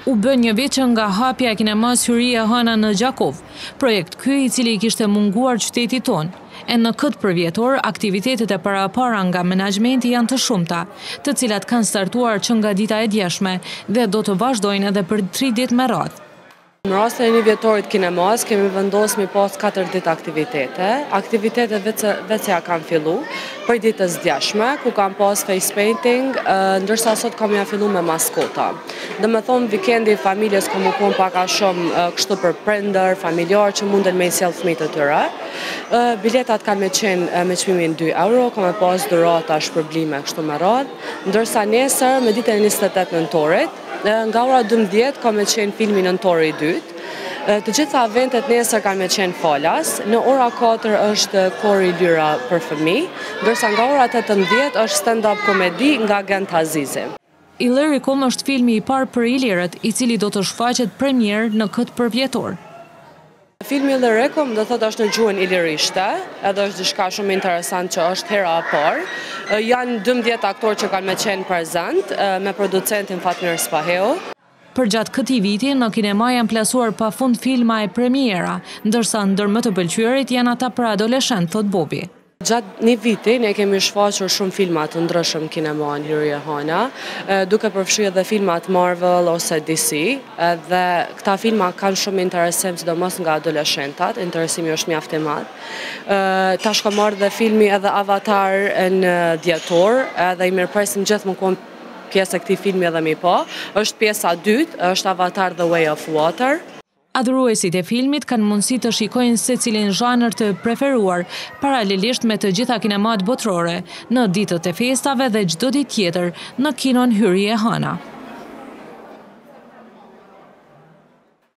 U bë një vit që nga hapja e kinemas Hyrije Hana në Gjakov, projekt ky i cili kishte munguar qytetit tonë. E në këtë përvjetor, aktivitetet e parapara nga menaxhmenti janë të shumta, të cilat kanë startuar që nga dita e djeshme dhe do të vazhdojnë edhe për 3 ditë me radhë. Në rastin e një vjetorit kinemas, kemi vendosur mi pas 4 ditë aktivitete. Aktivitetet vetë ja kanë fillu, për ditës djeshme, ku kam pas face painting, ndërsa sot kam ja fillu me maskota. Dhe me thonë, vikendi familjes kom u kon paka shumë kështu për prender, familjar që munden me i sjellë fëmijët e tyre. Biletat kanë me qenë me çmimin 2 euro, kam e pas dhurata shpërblime kështu me radhë, ndërsa nesër me ditën e 28 nëntorit, nga ora 12 ka me qenë filmi Nëntori i dytë. Të gjitha eventet nesër kanë me qenë falas, në ora 4 është kori lyra për fëmijë, ndërsa nga ora 18 është stand-up komedi nga Gent Azizi. Ilirikum është filmi i parë për ilirët, i cili do të shfaqet premier në këtë përvjetor. Filmi Ilirikum do thotë është në gjuhën ilirishte, edhe është diçka shumë interesant që është hera e parë. Janë 12 aktorë që kanë me qenë prezent, me producentin Fatmir Spaheu. Përgjatë këtij viti, në kinema janë plasuar pafund filma e premiera, ndërsa ndër më të pëlqyerit janë ata për adoleshent, thot Bobi. Gjatë një viti ne kemi shfaqur shumë filma të ndryshëm kinema në Hyrije Hana, duke përfshirë edhe filmat Marvel ose DC, dhe këta filma kanë shumë interesim, sidomos nga adoleshentat, interesimi është mjaft i madh. Tash ka marrë dhe filmi edhe Avatar në dhjetor, edhe i mirëpresim gjithmonë kom pjesë e këtij filmi edhe mi pa. Është pjesa 2, është Avatar The Way of Water. Adhuruesit e filmit kanë mundësi të shikojnë secilin zhanër të preferuar, paralelisht me të gjitha kinemat botërore, në ditët e festave dhe çdo ditë tjetër në Kinon Hyrije Hana.